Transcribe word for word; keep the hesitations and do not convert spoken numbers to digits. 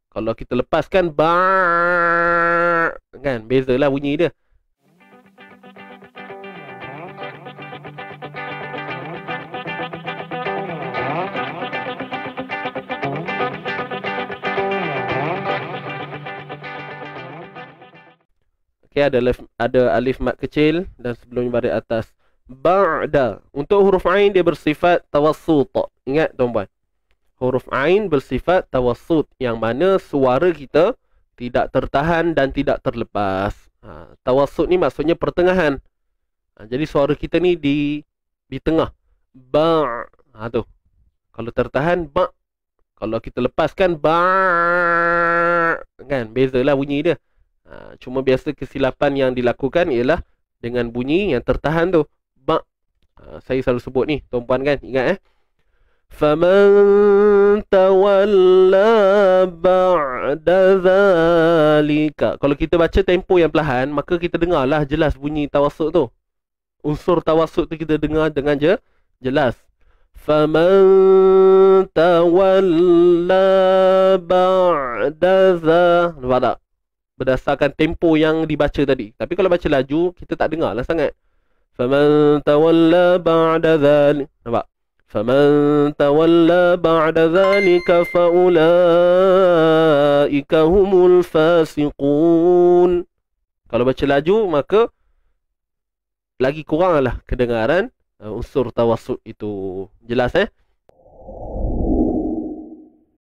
Kalau kita lepaskan ba, kan, bezalah bunyi dia. Okay, ada alif, ada alif mat kecil dan sebelumnya baris atas. Ba'da. Untuk huruf ain dia bersifat tawassut. Ingat tuan-tuan. Huruf ain bersifat tawassut, yang mana suara kita tidak tertahan dan tidak terlepas. Ha, tawassut ni maksudnya pertengahan. Ha, jadi suara kita ni di di tengah. Ba'. Ha, tu. Kalau tertahan ba'. Kalau kita lepaskan ba'. Kan, bezalah bunyi dia. Ha, cuma biasa kesilapan yang dilakukan ialah dengan bunyi yang tertahan tu. Ba'. Ha, saya selalu sebut ni, tuan-puan kan, ingat eh. Faman tawalla ba'da zalika. Kalau kita baca tempo yang perlahan, maka kita dengarlah jelas bunyi tawassut tu. Unsur tawassut tu kita dengar dengan je jelas. Faman tawalla ba'da za. Nampak tak? Berdasarkan tempo yang dibaca tadi. Tapi kalau baca laju, kita tak dengar lah sangat. Faman tawalla ba'da dhalik. Nampak? Faman tawalla ba'da dhalika faulaika humul fasiqun. Kalau baca laju, maka lagi kurang lah kedengaran uh, unsur tawassut itu. Jelas eh?